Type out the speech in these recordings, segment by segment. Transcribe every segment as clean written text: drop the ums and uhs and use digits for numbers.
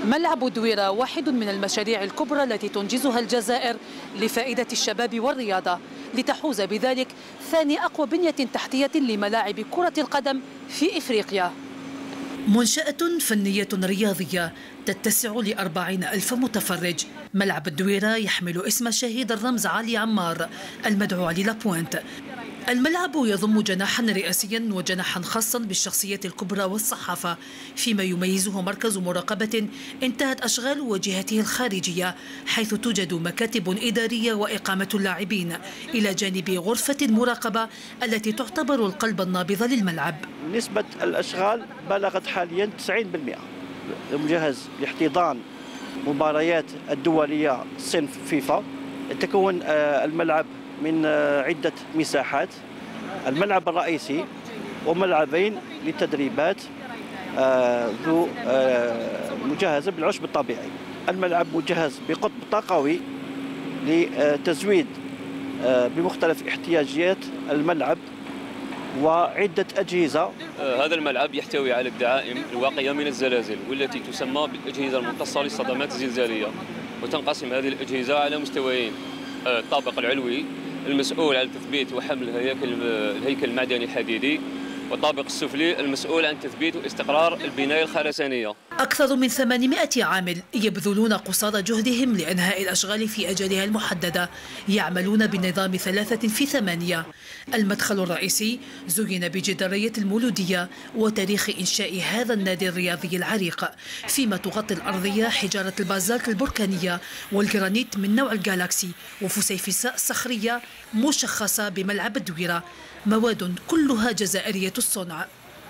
ملعب الدويرة واحد من المشاريع الكبرى التي تنجزها الجزائر لفائدة الشباب والرياضة، لتحوز بذلك ثاني أقوى بنية تحتية لملاعب كرة القدم في إفريقيا. منشأة فنية رياضية تتسع ل40,000 متفرج. ملعب الدويرة يحمل اسم شهيد الرمز علي عمار المدعو علي لابوينت. الملعب يضم جناحا رئاسيا وجناحا خاصا بالشخصيات الكبرى والصحافة، فيما يميزه مركز مراقبة انتهت أشغال وجهته الخارجية، حيث توجد مكاتب إدارية وإقامة اللاعبين إلى جانب غرفة مراقبة التي تعتبر القلب النابض للملعب. نسبة الأشغال بلغت حاليا 90%، مجهز لاحتضان مباريات الدولية صنف فيفا. يتكون الملعب من عدة مساحات، الملعب الرئيسي وملعبين للتدريبات ذو مجهزة بالعشب الطبيعي. الملعب مجهز بقطب طاقوي لتزويد بمختلف احتياجيات الملعب وعدة أجهزة. هذا الملعب يحتوي على الدعائم الواقية من الزلازل والتي تسمى بالأجهزة الممتصة للصدمات الزلزالية، وتنقسم هذه الأجهزة على مستويين: الطابق العلوي المسؤول عن تثبيت وحمل الهيكل المعدني الحديدي، والطابق السفلي المسؤول عن تثبيت واستقرار البناية الخرسانية. أكثر من 800 عامل يبذلون قصارى جهدهم لإنهاء الأشغال في أجالها المحددة، يعملون بنظام 3 في 8. المدخل الرئيسي زين بجدارية المولودية وتاريخ إنشاء هذا النادي الرياضي العريق، فيما تغطي الأرضية حجارة البازالت البركانية والجرانيت من نوع الجالاكسي وفسيفساء صخرية مشخصة بملعب الدويرة، مواد كلها جزائرية الصنع.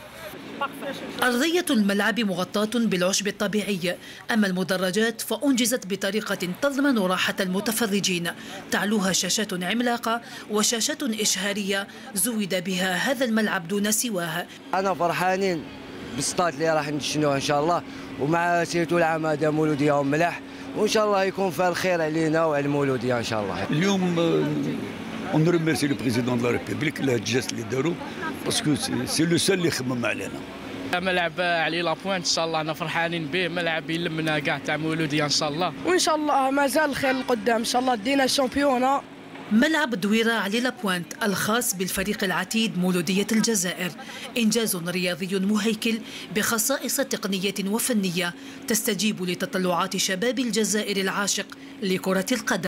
أرضية الملعب مغطاة بالعشب الطبيعي، أما المدرجات فأنجزت بطريقة تضمن راحة المتفرجين، تعلوها شاشات عملاقة وشاشات إشهارية زود بها هذا الملعب دون سواه. أنا فرحانين بالسطات اللي راح نشنوه إن شاء الله، ومع سيرته العام هذا مولودية وملح، وإن شاء الله يكون فيها الخير علينا وعلى المولودية إن شاء الله. اليوم on remercie le président de la République لهذا الجست اللي داروا، باسكو سي لو سول اللي خمم علينا. ملعب علي لابوينت ان شاء الله انا فرحانين به، ملعب يلمنا كاع تاع مولوديه ان شاء الله، وان شاء الله مازال الخير لقدام ان شاء الله دينا الشامبيونه. ملعب الدويرة علي لابوينت الخاص بالفريق العتيد مولودية الجزائر إنجاز رياضي مهيكل بخصائص تقنية وفنية تستجيب لتطلعات شباب الجزائر العاشق لكرة القدم.